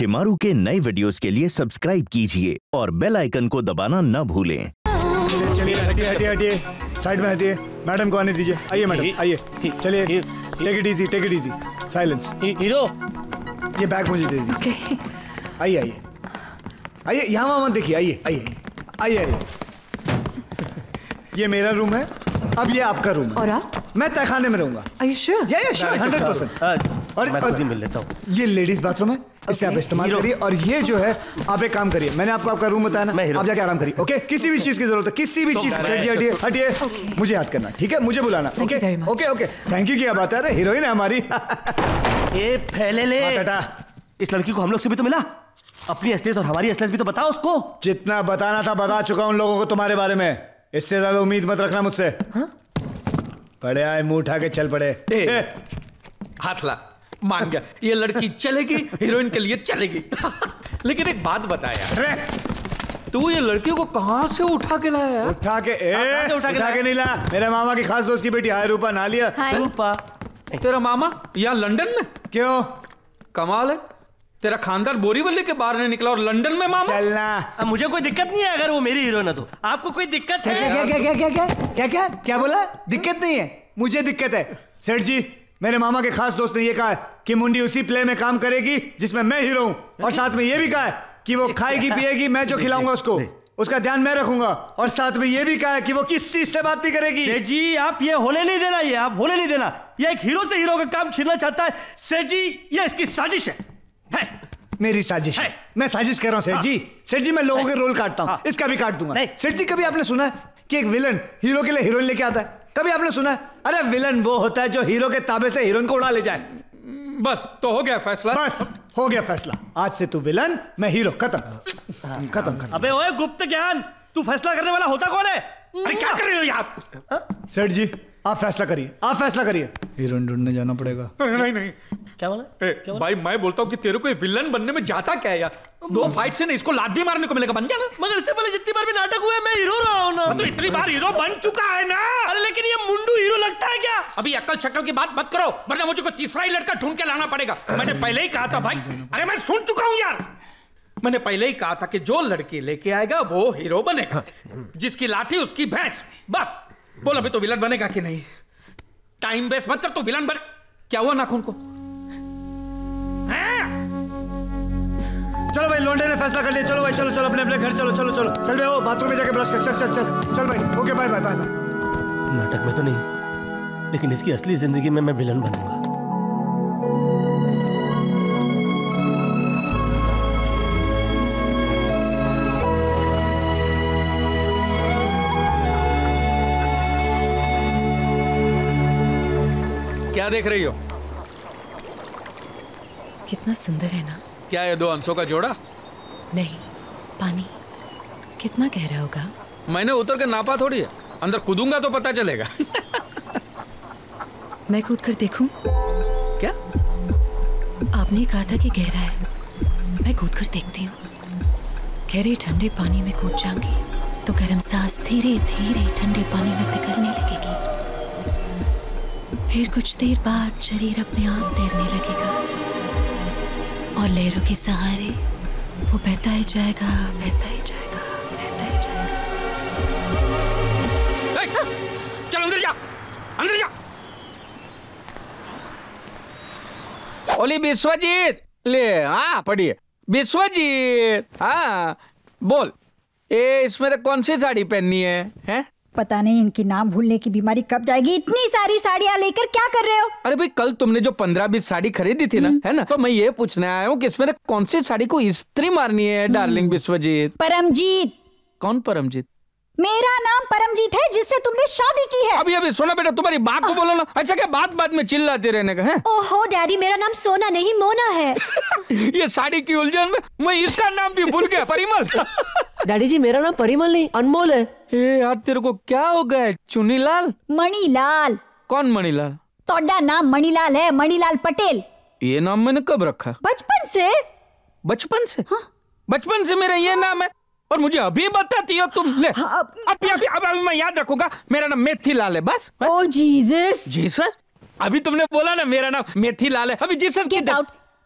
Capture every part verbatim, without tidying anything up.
शिमारू के नए वीडियोस के लिए सब्सक्राइब कीजिए और बेल आइकन को दबाना न भूलें। चलिए हटिए हटिए हटिए, साइड में हटिए, मैडम को आने दीजिए। आइए मैडम आइए, चलिए take it easy, take it easy, silence. Hero ये बैग मुझे दे दीजिए। आइए आइए आइए, यहाँ वहाँ मत देखिए, आइए आइए आइए आइए। ये मेरा रूम है, अब ये आपका रूम है। और आप? मैं तहखाने में रहूंगा। Are you sure? या या श्योर, हंड्रेड परसेंट। और मैं खुद ही मिल लेता हूँ। ये लेडीज बाथरूम है, इसे आप इस्तेमाल करिए। और ये जो है, आप एक काम करिए, मैंने आपको आपका रूम बताया ना, आप जाके आराम करिए। ओके, किसी भी चीज की जरूरत है, किसी भी चीज की, हटिए हटिए, मुझे याद करना, ठीक है, मुझे बुलाना। Okay okay okay, thank you. क्या बात है, अरे हीरोइन है हमारी। ए फैले ले, इस लड़की को हम लोग से भी तो मिला, अपनी असलियत और हमारी असलियत भी तो बताओ उसको। जितना बताना था बता चुका उन लोगों को तुम्हारे बारे में, इससे ज्यादा उम्मीद मत रखना मुझसे। पड़े आए, मुंह उठा के चल पड़े। हाथ ला, मान गया, ये लड़की चलेगी, हीरोइन के लिए चलेगी। लेकिन एक बात बता यार, तू ये लड़की को कहाँ से उठा के लाया? उठा के ए, उठा, उठा, के, उठा के नहीं ला, मेरे मामा की खास दोस्त की बेटी। हाय रूपा, ना लिया? रूपा तेरा मामा यहाँ लंदन में? क्यों? कमाल है, तेरा खानदान बोरीवली के बाहर नहीं निकला और लंदन में मामा। चलना, मुझे कोई दिक्कत नहीं है अगर वो मेरी हीरोइन है तो। आपको कोई दिक्कत है? क्या क्या क्या क्या क्या क्या क्या क्या बोला? दिक्कत नहीं है, मुझे दिक्कत है। सेठ जी, मेरे मामा के खास दोस्त ने ये कहा है कि मुंडी उसी प्ले में काम करेगी जिसमें मैं हीरो हूँ, और साथ में ये भी कहा है कि वो खाएगी पिएगी, मैं जो खिलाऊंगा उसको उसका ध्यान मैं रखूंगा, और साथ में ये भी कहा है कि वो किस चीज से बात नहीं करेगी। सेठ जी, आप ये होने नहीं देना, ये आप होने नहीं देना। ये एक हीरो से हीरो का काम छीनना चाहता है। सेठ जी, ये इसकी साजिश है, है। मेरी साजिश है? मैं साजिश कर रहा हूँ सेठ जी। सेठ जी, मैं लोगों के रोल काटता हूँ, इसका भी काट दूंगा। सेठ जी, कभी आपने सुना है कि एक विलन हीरो के लिए हीरोइन लेके आता है? कभी आपने सुना है? अरे विलन वो होता है जो हीरो के ताबे से हीरोइन को उड़ा ले जाए। बस तो हो गया फैसला। बस हो गया फैसला, आज से तू विलन, मैं हीरो, खत्म खत्म खत्म। अबे ओए गुप्त ज्ञान, तू फैसला करने वाला होता कौन है? अरे क्या कर रहे हो यार? सेठ जी, आप फैसला करिए, आप फैसला करिए। हीरोइन ढूंढने जाना पड़ेगा। नहीं नहीं, क्या बोला? ए, क्या भाई बोला? मैं बोलता हूँ कि तेरे को विलन बनने में जाता क्या है यार? दो फाइट से नहीं, इसको लात भी मारने को मिलेगा, बन जाना। मगर इससे पहले जितनी बार भी नाटक हुआ है मैं हीरो रहा हूँ ना। तो इतनी बार हीरो बन चुका है ना। अरे लेकिन ये मुंडू हीरो लगता है क्या? अभी अक्ल शक्ल की बात मत करो, वरना मुझे को तीसरा ही लड़का ढूंढ के लाना पड़ेगा। मैंने पहले ही कहा था भाई, अरे मैं सुन चुका हूँ यार, मैंने पहले ही कहा था कि जो लड़की लेके आएगा वो हीरो बनेगा, जिसकी लाठी उसकी भैंस। बस बोल, अभी तो विलन बनेगा कि नहीं? टाइम वेस्ट मत कर, तो विलन बन। क्या हुआ नाखून को? चलो भाई, लोंडे ने फैसला कर लिया। चलो भाई, चलो चलो अपने अपने घर चलो चलो चलो। चल भाई, वो बाथरूम में जाके ब्रश कर। चल चल चल चल भाई, okay bye bye bye bye. नाटक में तो नहीं, लेकिन इसकी असली जिंदगी में मैं विलन बनूंगा। क्या देख रही हो? कितना सुंदर है ना? क्या है, दो हंसों का जोड़ा? नहीं, पानी कितना गहरा होगा? मैंने उतर के नापा थोड़ी है, अंदर कूदूंगा तो पता चलेगा। मैं कूद कर देखूं? क्या? आपने कहा था कि गहरा है, मैं कूद कर देखती हूँ। गहरे ठंडे पानी में कूद जाऊंगी तो गर्म सांस धीरे धीरे ठंडे पानी में पिघलने लगेगी। फिर कुछ देर बाद शरीर अपने आप तैरने लगेगा और लहरों के सहारे वो बहता ही जाएगा, बहता ही जाएगा, बहता ही जाएगा। चल अंदर जा, अंदर जा। ओली विश्वजीत, ले हाँ पढ़िए। विश्वजीत, हाँ बोल, ए इसमें कौन सी साड़ी पहननी है? हैं? पता नहीं इनकी नाम भूलने की बीमारी कब जाएगी। इतनी सारी साड़ियाँ लेकर क्या कर रहे हो? अरे भाई, कल तुमने जो पंद्रह बीस साड़ी खरीदी थी ना, है ना, तो मैं ये पूछने आया हूँ कि इसमें कौन सी साड़ी को इस्त्री मारनी है डार्लिंग विश्वजीत? परमजीत। कौन परमजीत? मेरा नाम परमजीत है, जिससे तुमने शादी की है। अभी अभी सुनो बेटा, तुम्हारी बात को बोलो ना। अच्छा क्या बात बात में चिल्लाते रहने का है? ओहो डैडी, मेरा नाम सोना नहीं मोना है। ये साड़ी की उलझन में मैं इसका नाम भी भूल गया, परिमल। डैडी जी, मेरा नाम परिमल नहीं अनमोल है। ए यार, तेरे को क्या हो गया? चुनीलाल? मणिलाल। कौन मणिलाल? तोड़ा नाम मणिलाल है, मणिलाल पटेल। ये नाम मैंने कब रखा? बचपन से। बचपन से? हाँ। बचपन से मेरा ये नाम है और मुझे अभी बताती हो तुम? ले हाँ, अभी अभी अभी अभी मैं याद रखूंगा, मेरा नाम मेथीलाल है बस। Oh Jesus. जीसस? अभी तुमने बोला ना मेरा नाम मेथीलाल है, अभी Jesus get out,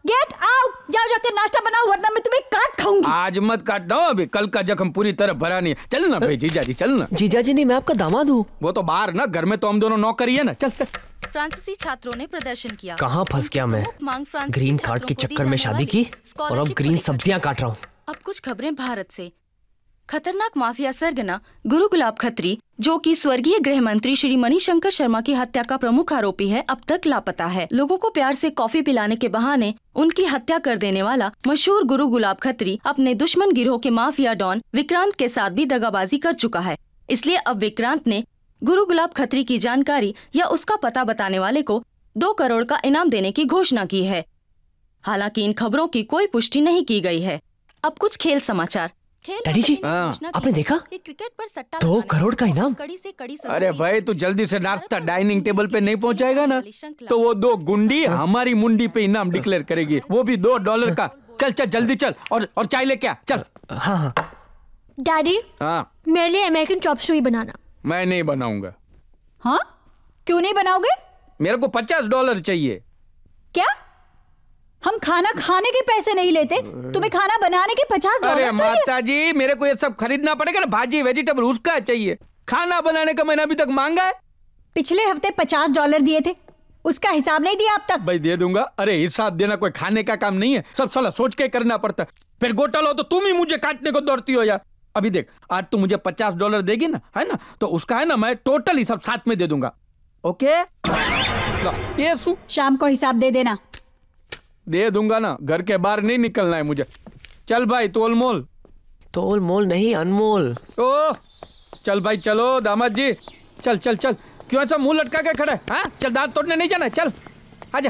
get out. जाओ जाके नाश्ता बनाओ वरना मैं तुम्हें काट खाऊंगी। आज मत काट दो, अभी कल का जख्म पूरी तरह भरा नहीं है। चल ना भाई जीजा जी, चल ना। जीजा जी नहीं, मैं आपका दामाद हूँ। वो तो बाहर ना, घर में तो हम दोनों नौकर ही है ना। चल चल। फ्रांसीसी छात्रों ने प्रदर्शन किया। कहाँ फंस गया मैं? ग्रीन कार्ड के चक्कर में शादी की और अब ग्रीन सब्जियां काट रहा हूँ। अब कुछ खबरें भारत से। खतरनाक माफिया सरगना गुरु गुलाब खत्री, जो कि स्वर्गीय गृह मंत्री श्री मणिशंकर शर्मा की हत्या का प्रमुख आरोपी है, अब तक लापता है। लोगों को प्यार से कॉफी पिलाने के बहाने उनकी हत्या कर देने वाला मशहूर गुरु गुलाब खत्री अपने दुश्मन गिरोह के माफिया डॉन विक्रांत के साथ भी दगाबाजी कर चुका है। इसलिए अब विक्रांत ने गुरु गुलाब खत्री की जानकारी या उसका पता बताने वाले को दो करोड़ का इनाम देने की घोषणा की है। हालांकि इन खबरों की कोई पुष्टि नहीं की गई है। अब कुछ खेल समाचार। डैडी जी, आपने देखा? क्रिकेट पर सट्टा दो करोड़ का इनाम। कड़ी से कड़ी अरे भाई तू जल्दी से नाश्ता डाइनिंग टेबल पे नहीं पहुंचाएगा ना तो वो दो गुंडी हमारी मुंडी पे इनाम डिक्लेयर करेगी, वो भी दो डॉलर का। चल चल जल्दी चल, और और चाय लेके आ चल। हाँ हाँ डैडी, हाँ मेरे लिए अमेरिकन चॉप सुई बनाना। मैं नहीं बनाऊंगा। हाँ क्यों नहीं बनाओगे? मेरे को पचास डॉलर चाहिए। क्या? हम खाना खाने के पैसे नहीं लेते, तुम्हें खाना बनाने के पचास डॉलर अरे चाहिए? माता जी, मेरे को ये सब खरीदना पड़ेगा ना, भाजी वेजिटेबल उसका चाहिए। खाना बनाने का मैंने अभी तक मांगा है। पिछले हफ्ते पचास डॉलर दिए थे, उसका हिसाब नहीं दिया अब तक। भाई दे दूंगा। अरे हिसाब देना कोई खाने का काम नहीं है, सब साला सोच के करना पड़ता है। फिर घोटाला हो तो तुम ही मुझे काटने को दौड़ती हो यार। अभी देख, आज तू मुझे पचास डॉलर देगी ना, है ना, तो उसका है ना मैं टोटल हिसाब साथ में दे दूंगा। ओके? ये सु शाम को हिसाब दे देना। दे दूंगा ना, घर के बाहर नहीं निकलना है मुझे। चल भाई तोल मोल। तोल मोल नहीं, अनमोल। ओ चल भाई चलो दामाद जी, चल चल चल। क्यों ऐसा मुंह लटका के खड़ा है? हाँ चल, दांत तोड़ने नहीं जाना, चल आजा।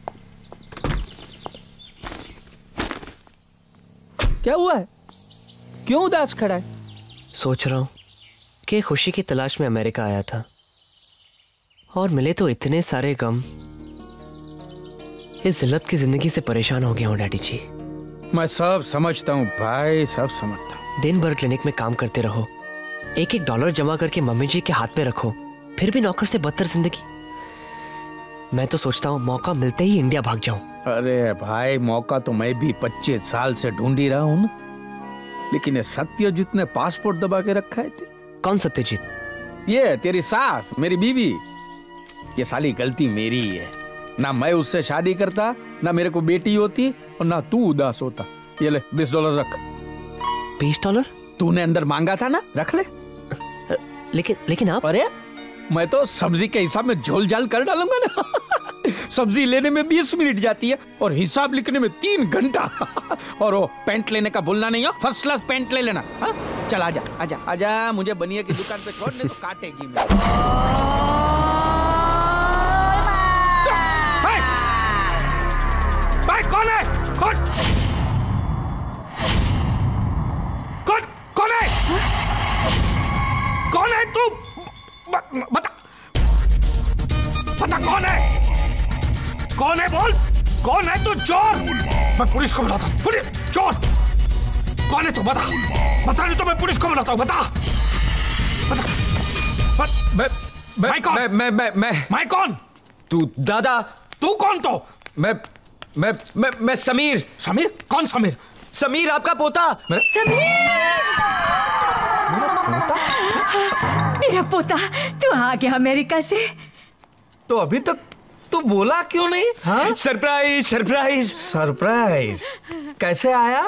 क्या हुआ है? क्यों उदास खड़ा है? सोच रहा हूँ कि खुशी की तलाश में अमेरिका आया था और मिले तो इतने सारे गम। इस जिल्लत की जिंदगी से परेशान हो गया हूँ डैडी जी। मैं सब समझता हूँ भाई, सब समझता हूँ। दिन भर क्लिनिक में काम करते रहो, एक एक डॉलर जमा करके मम्मी जी के हाथ में रखो, फिर भी नौकर से बदतर जिंदगी। मैं तो सोचता हूँ मौका मिलते ही इंडिया भाग जाऊं। अरे भाई मौका तो मैं भी पच्चीस साल से ढूंढ ही रहा हूँ ना, लेकिन ये सत्यजीत ने पासपोर्ट दबा के रखा है। थे। कौन सत्यजीत? ये तेरी सास, मेरी बीवी। ये साली गलती मेरी ही है, ना मैं उससे शादी करता, ना मेरे को बेटी होती, और ना तू उदास होता। ये ले बीस डॉलर रख। बीस डॉलर? तूने अंदर मांगा था ना, रख ले। लेकिन लेकिन आप? अरे मैं तो सब्जी के हिसाब में झोल झाल कर डालूंगा ना। सब्जी लेने में बीस मिनट जाती है और हिसाब लिखने में तीन घंटा। और वो पैंट लेने का भूलना नहीं हो, फर्स्ट क्लास पैंट ले लेना। हा? चल आजा आजा आजा, मुझे बनिया की दुकान पे छोड़, नहीं तो काटेगी मैं। भाई, भाई कौन है? कौन कौन कौन है? कौन है तू? बता बता कौन है? कौन है बोल? कौन है तू? चोर? मैं पुलिस को बुलाता हूँ। पुलिस, चोर कौन है तू? बता बता, नहीं तो मैं पुलिस को बुलाता हूँ। बता बता। मैं मैं मैं कौन? मैं मैं मैं मैं मैं कौन? तू दादा। तू कौन? तो मैं मैं मैं मैं समीर। समीर? कौन समीर? समीर आपका पोता। समीर! मेरा पोता, तू आ गया अमेरिका से? तो अभी तक तू बोला क्यों नहीं? हाँ? सरप्राइज सरप्राइज सरप्राइज कैसे आया?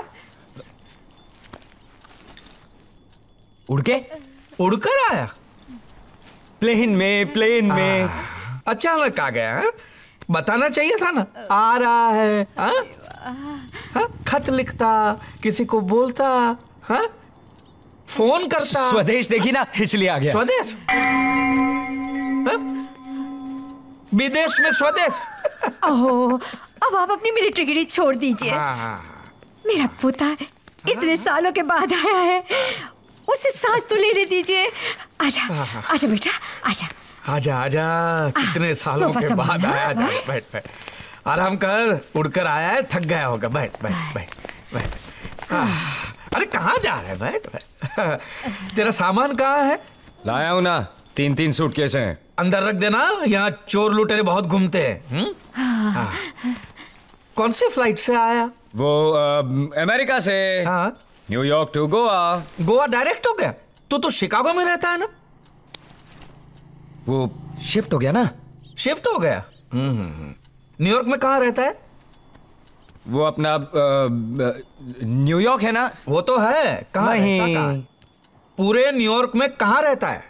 उड़ के? उड़कर आया? प्लेन में प्लेन में अचानक आ गया है? बताना चाहिए था ना, आ रहा है। हा? हा? खत लिखता, किसी को बोलता, हा? फोन करता। स्वदेश देखी ना, इसलिए आ गया। स्वदेश? हा? विदेश में स्वदेश? ओह, अब आप अपनी मिलिट्री गिरी छोड़ दीजिए। मेरा पोता इतने सालों के बाद आया है, उसे सांस तो लेने दीजिए। आजा आजा बेटा, आजा आजा आजा। कितने सालों के बाद आया। बैठ बैठ बैठ, आराम कर। उड़कर आया है, थक गया होगा। बैठ बैठ बैठ बैठ। अरे कहाँ जा रहा है? बैठ बैठ। तेरा सामान कहाँ है? लाया हूँ ना, तीन तीन सूटकेस हैं। अंदर रख देना, यहाँ चोर लुटेरे बहुत घूमते हैं। कौन सी फ्लाइट से आया? वो अ, अमेरिका से। हाँ। New York to Goa. Goa direct हो गया? तो तो शिकागो में रहता है ना? वो शिफ्ट हो गया ना। शिफ्ट हो गया? हम्म। न्यूयॉर्क में कहाँ रहता है? वो अपना न्यूयॉर्क है ना। वो तो है, कहाँ नहीं। रहता कहाँ? पूरे न्यूयॉर्क में कहाँ रहता है?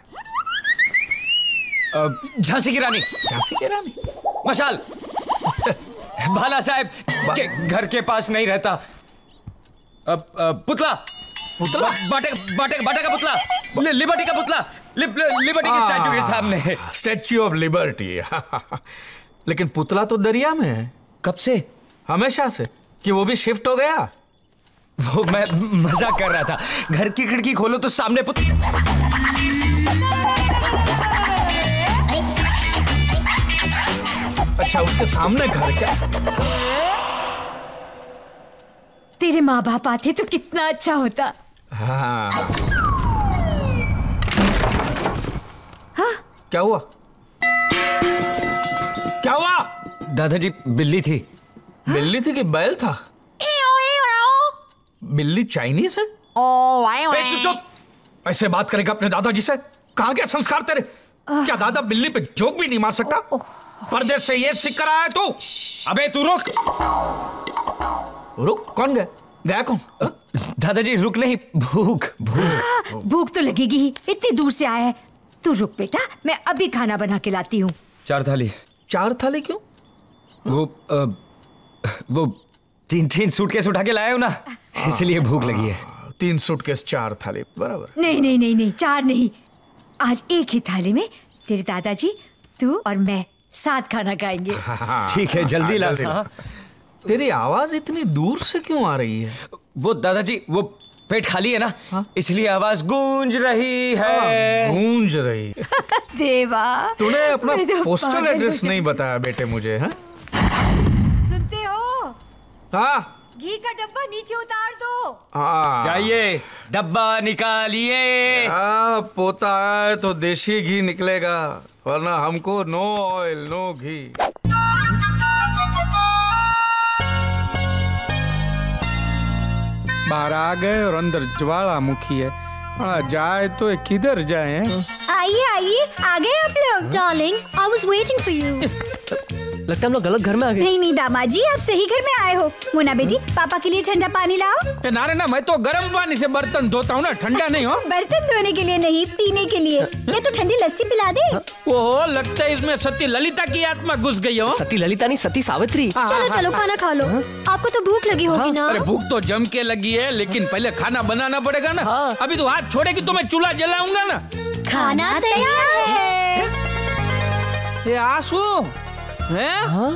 झांसी की रानी। झांसी की रानी? मशाल। भाला साहब के घर के पास नहीं रहता। अब पुतला। पुतला? बाटे बाटे बाटे का पुतला। लि, लिबर्टी का पुतला। लि, लिबर्टी के स्टैचू के सामने। Statue of Liberty. लेकिन पुतला तो दरिया में है। कब से? हमेशा से। कि वो भी शिफ्ट हो गया? वो मैं मजाक कर रहा था। घर की खिड़की खोलो तो सामने पुतला। अच्छा, उसके सामने घर क्या? तेरे माँ बाप आते तो कितना अच्छा होता। हाँ। हाँ? क्या हुआ? क्या हुआ? दादाजी बिल्ली थी। बिल्ली थी कि बैल था? बिल्ली चाइनीज है? ए, तू चुप। ऐसे बात करेगा अपने दादाजी से? कहाँ गया संस्कार तेरे? क्या दादा बिल्ली पे जोक भी नहीं मार सकता? परदेश से ये सीख कर आया है तू? अबे तू रुक। रुक? कौन गया? गया कौन? दादाजी रुक नहीं, भूख भूख भूख तो लगेगी ही, इतनी दूर से आया है। तू रुक बेटा, मैं अभी खाना बना के लाती हूँ। चार थाली। चार थाली क्यों? वो आ, वो तीन तीन सूटकेस उठा के लाया हूँ ना, इसलिए भूख लगी है। तीन सूटकेस चार थाली बराबर। नहीं नहीं नहीं नहीं, चार नहीं, आज एक ही थाली में तेरे दादाजी, तू और मैं साथ खाना खाएंगे। ठीक है, जल्दी ला। तेरी आवाज इतनी दूर से क्यों आ रही है? वो दादाजी वो पेट खाली है ना, हा? इसलिए आवाज गूंज रही है। गूंज रही। देवा, तूने अपना पोस्टल एड्रेस नहीं बताया बेटे मुझे। हाँ, सुनते हो? हाँ, घी का डब्बा नीचे उतार दो। हाँ, जाइए डब्बा निकालिए। हाँ, पोता है तो देशी घी निकलेगा, वरना हमको नो ऑयल नो घी। बाहर आ गए और अंदर ज्वालामुखी है। जाए तो किधर जाए? आइए आइए, आ गए आप लोग। Darling, I was waiting for you. लगता है हम लोग गलत घर में आ गए। नहीं नहीं दामाद जी, आप सही घर में आए हो। मोना बेटी, पापा के लिए ठंडा पानी लाओ। ना ना, मैं तो गर्म पानी से बर्तन धोता हूँ ना, ठंडा नहीं हो। बर्तन धोने के लिए नहीं, पीने के लिए। ये तो ठंडी लस्सी पिला दे। ओहो, लगता है इसमें सती ललिता की आत्मा घुस गई हो। सती ललिता नहीं, सती सावित्री। चलो चलो खाना खा लो। आपको तो भूख लगी होगी ना? अरे भूख तो जम के लगी है, लेकिन पहले खाना बनाना पड़ेगा ना। अभी तो हाथ छोड़ेगी तो मैं चूल्हा जलाऊंगा ना। खाना तैयार है। ये आंसू हैं?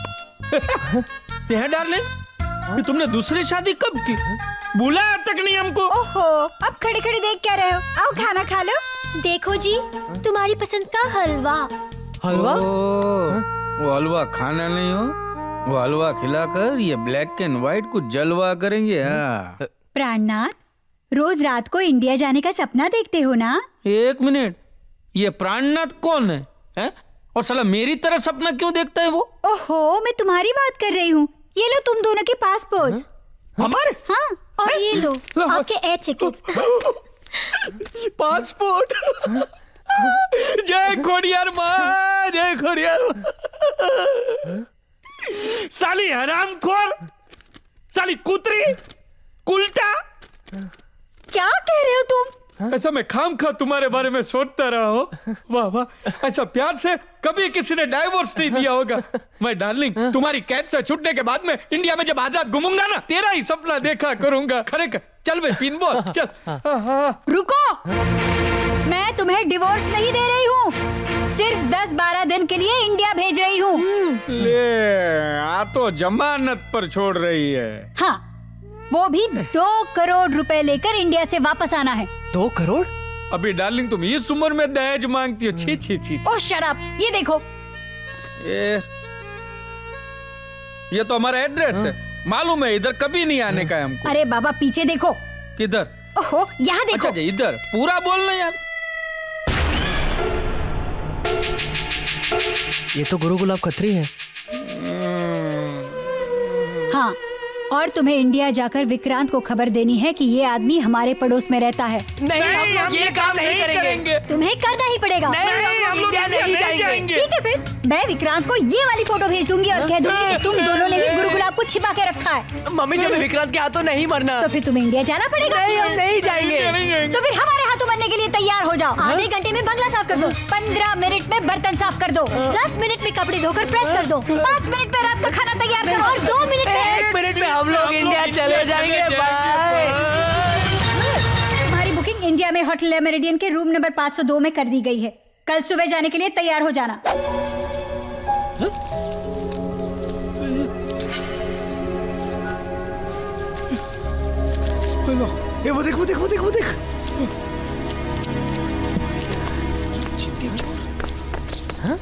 ये डार्लिंग, ये तुमने दूसरी शादी कब की? बुलाया तक नहीं हमको। ओहो, अब खड़े खड़े देख क्या रहे हो? आओ खाना खा लो। देखो जी, तुम्हारी पसंद का हलवा। हलवा? वो हलवा खाना नहीं हो, वो हलवा खिलाकर ये ब्लैक एंड व्हाइट को जलवा करेंगे। हाँ। प्राणनाथ, रोज रात को इंडिया जाने का सपना देखते हो ना? एक मिनट, ये प्राणनाथ कौन है, है? और साला मेरी तरह सपना क्यों देखता है वो? ओहो, मैं तुम्हारी बात कर रही हूँ। ये लो तुम दोनों के पासपोर्ट्स। हमारे? हाँ, और ये लो आपके एयर टिकट्स। पासपोर्ट। जय खोड़ियार माँ, जय खोड़ियार माँ। साली हरामखोर, साली कुतरी, कुलटा। क्या कह रहे हो तुम? ऐसा मैं खाम खा तुम्हारे बारे में सोचता रहा हूँ। वाह वाह, ऐसा प्यार से कभी किसी ने डाइवोर्स नहीं दिया होगा। मैं डार्लिंग, तुम्हारी कैद से छूटने के बाद में इंडिया में जब आजाद घूमूंगा ना, तेरा ही सपना देखा करूंगा। खरे कर, चल भाई पिन बॉल चल। रुको, मैं तुम्हें डिवोर्स नहीं दे रही हूँ, सिर्फ दस बारह दिन के लिए इंडिया भेज रही हूँ। ले, आ तो जमानत पर छोड़ रही है। हाँ, वो भी दो करोड़ रुपए लेकर इंडिया से वापस आना है। दो करोड़? अभी डार्लिंग तुम इस उम्र में दहेज मांगती हो? छी छी छी। ओह शट अप, ये देखो। ये ये तो हमारा एड्रेस है, मालूम है, इधर कभी नहीं आने का है हमको। अरे बाबा पीछे देखो। किधर? ओहो, यहाँ देखो। अच्छा इधर, पूरा बोलना यार। ये तो गुरु गुलाब खत्री है। हाँ, और तुम्हें इंडिया जाकर विक्रांत को खबर देनी है कि ये आदमी हमारे पड़ोस में रहता है। नहीं, नहीं हम ये काम नहीं करेंगे। तुम्हें करना ही पड़ेगा। नहीं, नहीं, हम इंडिया नहीं जाएंगे। ठीक है फिर, मैं विक्रांत को ये वाली फोटो भेज दूंगी और कह दूंगी कि तुम दोनों ने ही गुरु गुलाब को छिपा के रखा है। मम्मी जी, विक्रांत के हाथों नहीं मरना। तो फिर तुम्हें इंडिया जाना पड़ेगा। नहीं, हम नहीं जाएंगे। तो फिर हमारे हाथों मरने के लिए तैयार हो जाओ। आधे घंटे में बंगला साफ कर दो। पंद्रह मिनट में बर्तन साफ कर दो। दस मिनट में कपड़े धोकर प्रेस कर दो। पाँच मिनट में रात का खाना तैयार करो। और दो मिनट में एक मिनट में हम लोग इंडिया चले जाएंगे। बाय। तुम्हारी बुकिंग इंडिया में होटल मेरिडियन के रूम नंबर पाँच सौ दो में कर दी गई है। कल सुबह जाने के लिए तैयार हो जाना। ये वो देख वो देख वो देख वो देख हाँ?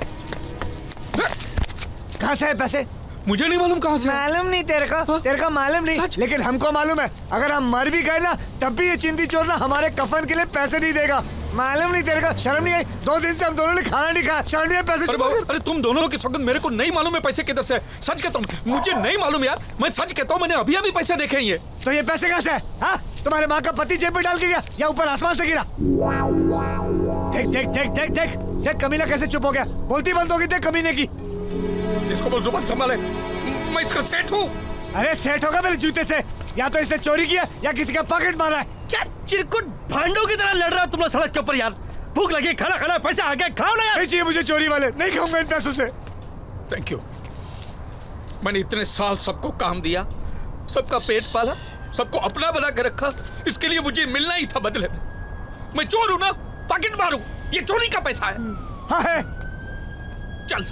कहाँ से है पैसे? मुझे नहीं मालूम कहाँ से। मालूम नहीं तेरे को, तेरे को मालूम नहीं, लेकिन हमको मालूम है। अगर हम मर भी गए ना तब भी ये चिंदी चोर ना हमारे कफन के लिए पैसे नहीं देगा। मालूम नहीं तेरे को? शर्म नहीं आई? दो दिन से हम दोनों ने खाना नहीं खाया, शर्म नहीं आई? पैसे अरे, अरे तुम दोनों की सौगंध, मेरे को नहीं मालूम है पैसे किधर से। सच कहता हूँ, मुझे नहीं मालूम यार। मैं सच कहता हूँ, मैंने अभी अभी पैसे देखे ही है। तो ये पैसे कहाँ से है? हाँ? तुम्हारे माँ का पति जेब में डाल के गया या ऊपर आसमान से गिरा? देख देख देख देख देख देख कमीना कैसे चुप हो गया। बोलती बंद होगी देख कमीने की। इसको बोल जुबान संभाले, मैं इसका सेठ हूँ। अरे सेठ होगा मेरे जूते से। या तो इसने चोरी किया या किसी का पॉकेट मारा है। क्या चिरकुट भांडों की तरह लड़ रहा हो तुम लोग सड़क के ऊपर यार? भूख लगी, खाना खाना, पैसा आ गया, खाओ ना यार। नहीं चाहिए मुझे चोरी वाले, नहीं खाऊंगा इन पैसों से। Thank you. मैंने इतने साल सबको काम दिया, सबका पेट पाला, सबको अपना बना कर रखा। इसके लिए मुझे मिलना ही था बदले में। मैं चोर हूं ना, पॉकेट मारू। ये चोरी का पैसा है। हाँ है। चल,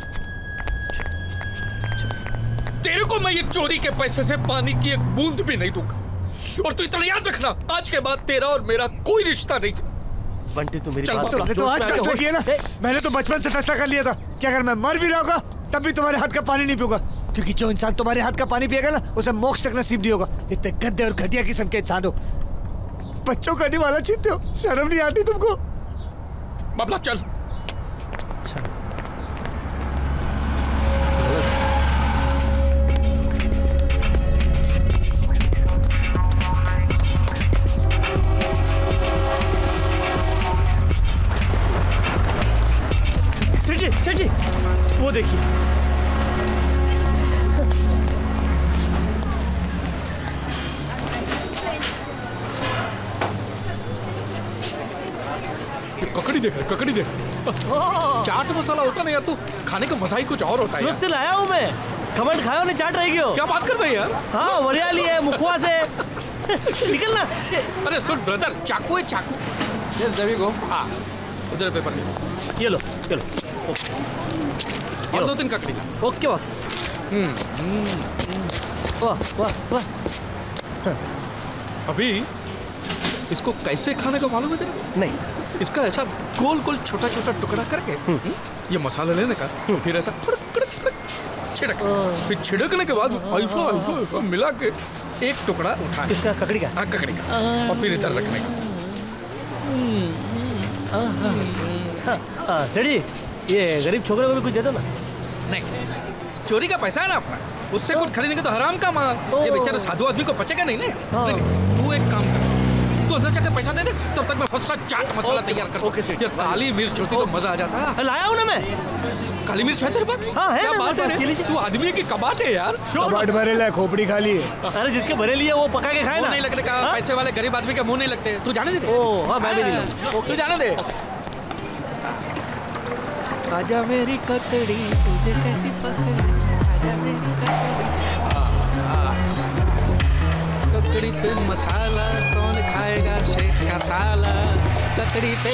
तेरे को मैं ये चोरी के पैसे से पानी की एक बूंद भी नहीं दूंगा। और तू इतना याद रखना, आज के बाद तेरा और मेरा कोई रिश्ता नहीं। बंटी तू मेरी बात तो, तो आज फैसला किया ना। मैंने तो बचपन से फैसला कर लिया था कि अगर मैं मर भी रहा होगा तब भी तुम्हारे हाथ का पानी नहीं पीऊंगा, क्योंकि जो इंसान तुम्हारे हाथ का पानी पिएगा ना उसे मोक्ष तक नसीब नहीं होगा। इतने गंदे और घटिया किस्म के इंसान हो, बच्चों का निवाला छीनते हो। शर्म नहीं आती तुमको? बाबला चल। सेठ जी, वो देखिए। ककड़ी देख रहे, ककड़ी देख। चाट मसाला होता ना यार, तू खाने का मजा ही कुछ और होता है। सूरत से लाया हूँ मैं। खबर खाओ नहीं, चाट रहेगी हो। क्या बात कर रहे हैं यार? हाँ, वरियाली है, मुखवा से। निकलना। अरे सुन ब्रदर, चाकू है चाकू। यस देवी को। हाँ, उधर पेपर ले। ये लो, ये लो। और दो तीन ककड़ी। Okay boss. वाह वाह वाह। अभी इसको कैसे खाने का मालूम है तेरे को? नहीं। इसका ऐसा गोल गोल छोटा छोटा टुकड़ा करके ये मसाला लेने का, फिर ऐसा छिड़क, फिर छिड़कने के बाद ऐसा ऐसा ऐसा मिला के एक टुकड़ा उठा। किसका? ककड़ी का? हाँ, ककड़ी का। और फिर इधर रखने का। हाँ सेठ जी, ये गरीब छोकरे को भी कुछ दे दो ना। नहीं, चोरी का पैसा है ना अपना, उससे कुछ खरीदेंगे तो हराम का माल। ये बेचारे साधु आदमी को पचेगा नहीं ना। तू एक काम कर, तू अंदर जाकर पैसा दे दे, तब तक मैं फर्स्ट चाट मसाला तैयार कर। ओके सेठ। ये काली मिर्च होती तो मजा आ जाता। लाया हूँ ना मैं। काली मिर्च है तेरे पास? हाँ है। क्या बात है, तू आदमी की कबाट है यार। कबाट भरे ले, खोपड़ी खाली है। अरे जिसके भरे लिए वो पका के खाए ना। नहीं लगने का, पैसे वाले गरीब आदमी के मुंह नहीं लगते। तू जाने दे। ओ हाँ, मैं भी नहीं लगता। तू जाने दे। आजा मेरी ककड़ी तुझे कैसी पसंद, आजा मेरी ककड़ी पे मसाला, कौन खाएगा शेख का साला। ककड़ी पे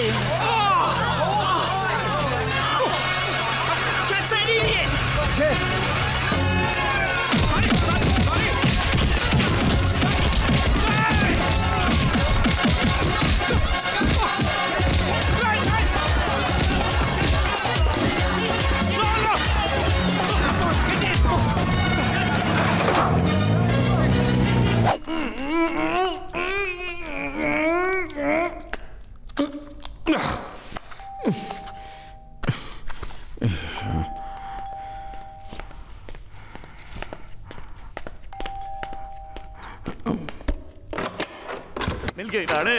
मिल गई राणे।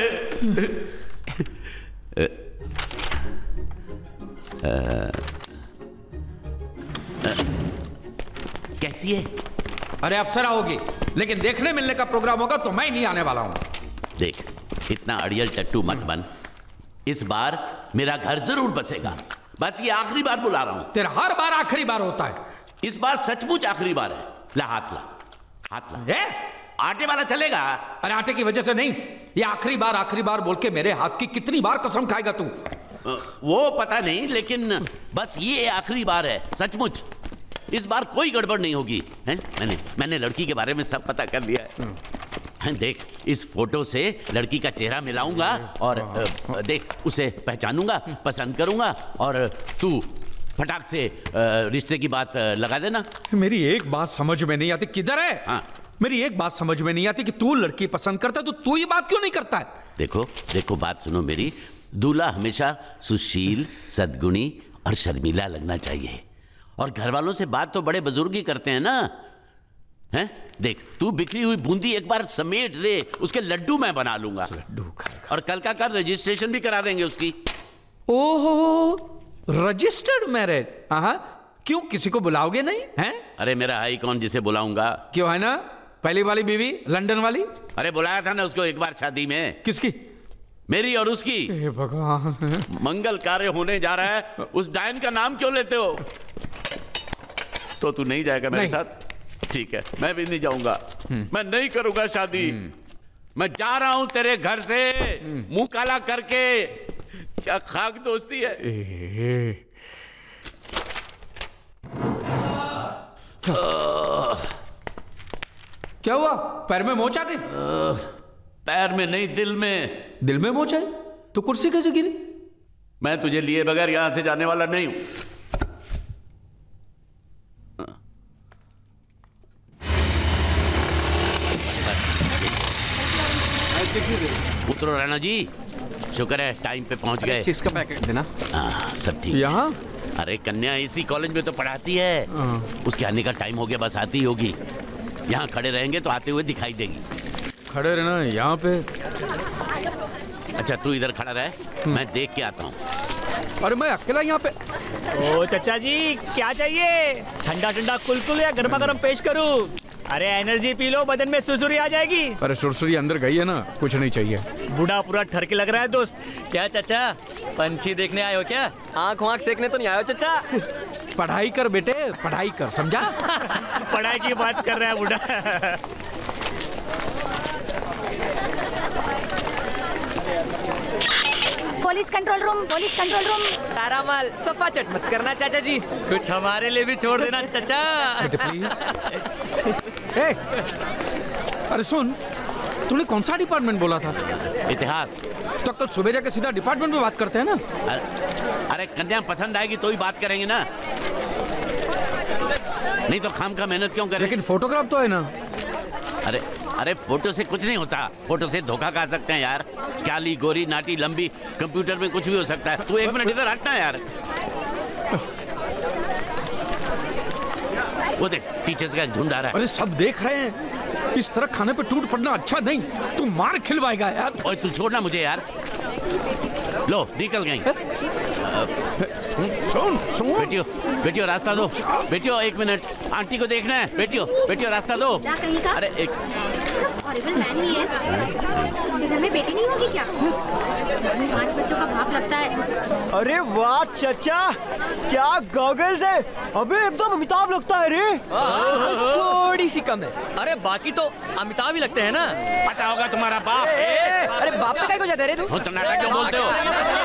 कैसी है? अरे अप्सरा होगी, लेकिन देखने मिलने का प्रोग्राम होगा तो मैं नहीं आने वाला हूँ। देख, इतना अड़ियल टट्टू मत बन। इस बार मेरा घर जरूर बसेगा। बस ये आखिरी बार बुला रहा हूँ। तेरा हर बार आखिरी बार होता है। इस बार सचमुच आखिरी बार है। ला हाथ ला, हाथ ला। ए? आटे वाला चलेगा? अरे आटे की वजह से नहीं, ये आखिरी बार आखिरी बार बोल के मेरे हाथ की कितनी बार कसम खाएगा तू? वो पता नहीं, लेकिन बस ये आखिरी बार है, सचमुच। इस बार कोई गड़बड़ नहीं होगी। हैं? मैंने मैंने लड़की के बारे में सब पता कर लिया है। हैं, देख, इस फोटो से लड़की का चेहरा मिलाऊंगा और अ, देख, उसे पहचानूंगा, पसंद करूंगा और तू फटाक से अ, रिश्ते की बात लगा देना। मेरी एक बात समझ में नहीं आती। किधर है? हाँ। मेरी एक बात समझ में नहीं आती कि तू लड़की पसंद करता है तो तू ये बात क्यों नहीं करता है? देखो देखो, बात सुनो मेरी। दूल्हा हमेशा सुशील, सद्गुणी और शर्मीला लगना चाहिए। और घर वालों से बात तो बड़े बुजुर्ग ही करते हैं ना। हैं? देख, तू बिखरी हुई बूंदी एक बार समेट दे, उसके लड्डू मैं बना लूंगा। लड्डू और कल का कर रजिस्ट्रेशन भी करा देंगे उसकी। ओहो, रजिस्टर्ड मैरिज? हाँ, क्यों, किसी को बुलाओगे नहीं? हैं? अरे मेरा हाई कौन जिसे बुलाऊंगा? क्यों, है ना पहली वाली बीवी, लंदन वाली? अरे बुलाया था ना उसको एक बार शादी में। किसकी? मेरी और उसकी। हे भगवान। मंगल कार्य होने जा रहा है, उस डायन का नाम क्यों लेते हो? तो तू नहीं जाएगा मेरे साथ? ठीक है, मैं भी नहीं जाऊंगा। मैं नहीं करूंगा शादी। मैं जा रहा हूं तेरे घर से मुंह काला करके। क्या खाक दोस्ती है। क्या हुआ? पैर में मोच आ गई? पैर में नहीं, दिल में। दिल में मोच आई? तो कुर्सी कैसे गिरी? मैं तुझे लिए बगैर यहां से जाने वाला नहीं हूं। उतरो राणा जी, शुक्र है टाइम पे पहुंच गए। चीज का पैकेट देना। हाँ, सब ठीक। यहाँ? अरे कन्या इसी कॉलेज में तो पढ़ाती है। उसके आने का टाइम हो गया, बस आती होगी। यहाँ खड़े रहेंगे तो आते हुए दिखाई देगी। खड़े रहना यहाँ पे। अच्छा, तू इधर खड़ा रहे, मैं देख के आता हूँ। अरे मैं अकेला यहाँ पे। ओ चाचा जी, क्या चाहिए? ठंडा ठंडा कुलकुल या गर्मा गर्म पेश करूँ? अरे एनर्जी पी लो, बदन में सुरसुरी आ जाएगी। अरे सुरसुरी अंदर गई है ना, कुछ नहीं चाहिए। बूढ़ा पूरा ठरके लग रहा है दोस्त। क्या चाचा, पंछी देखने आए हो क्या? आँख वाँख सेकने तो नहीं आए हो चाचा? पढ़ाई कर बेटे, पढ़ाई कर, समझा? पढ़ाई की बात कर रहा है बूढ़ा। Police control room, police control room. तारामाल, सफा चट मत करना चाचा जी। कुछ हमारे लिए भी छोड़ देना चाचा। प्लीज। ए, अरे सुन, तूने कौन सा डिपार्टमेंट बोला था? इतिहास। तो कल सुबह जाके सीधा डिपार्टमेंट में बात करते हैं ना। अरे कन्या पसंद आएगी तो ही बात करेंगे ना, नहीं तो खाम का मेहनत क्यों करें? लेकिन फोटोग्राफ तो है ना। अरे अरे फोटो से कुछ नहीं होता। फोटो से धोखा खा सकते हैं यार। काली गोरी नाटी लंबी, कंप्यूटर में कुछ भी हो सकता है। तू एक मिनट इधर हटना यार। वो देख, टीचर्स का झुंड आ रहा है। अरे सब देख रहे हैं। इस तरह खाने पे टूट पड़ना अच्छा नहीं। तू मार खिलवाएगा यार। ओए तू छोड़ना मुझे यार। लो निकल गई। सुन सुन बेटियों, बेटियों रास्ता दो। बेटियों एक मिनट, आंटी को देखना है। बेटियों बेटियों रास्ता दो। अरे एक हॉरिबल मैन ही है। उसके घर में बेटी नहीं होगी क्या? पांच बच्चों का बाप लगता है। अरे वाह चाचा, क्या गॉगल्स है। अबे एकदम अमिताभ लगता है रे। थोड़ी सी कम है। अरे बाकी तो अमिताभ ही लगते हैं ना। पता होगा तुम्हारा बाप। अरे बाप पे काय को जाता है रे तू? तो नाटक क्यों बोलते हो?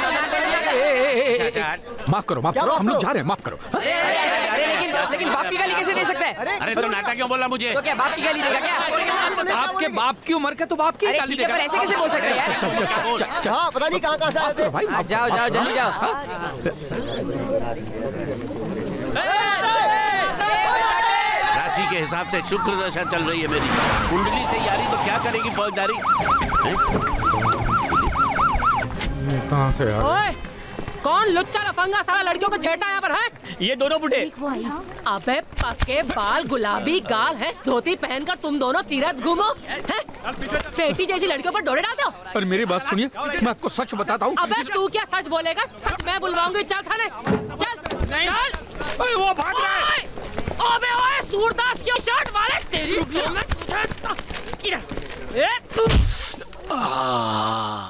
माफ करो, माफ करो, हम लोग जा रहे हैं, माफ करो। अरे अरे लेकिन लेकिन बाप की गाली कैसे दे सकता है? अरे तो नाटक क्यों बोला मुझे? तो क्या बाप की गाली देगा क्या? ऐसे कैसे बात करते हो? आपके बाप की उम्र के तो बाप की गाली देगा। ऐसे कैसे बोल सकते हैं यार? हाँ, पता नहीं कहाँ कहाँ से आए थे भाई। जाओ जाओ जल्दी जाओ। राशि के हिसाब से शुक्र दशा चल रही है मेरी। कुंडली से यारी तो क्या करेगी फौजदारी? कहाँ से यार? ओए, कौन लुच्चा लफंगा सारा लड़कियों को छेड़ता यहाँ पर है? ये दोनों बुढ़े। अबे पक्के बाल, गुलाबी गाल है, धोती पहनकर तुम दोनों तीरथ घूमो हैं? बेटी जैसी लड़कियों पर डोरे डालते हो। पर मेरी बात सुनिए, मैं आपको सच बताता हूँ। अबे तू क्या सच बोलेगा? सच मैं बुलवाऊंगी। चल थाने चल। नहीं। चल। ओए वो भाग रहा है। अबे ओए सूरदास की शर्ट वाले तेरी। इधर। ए तू। आ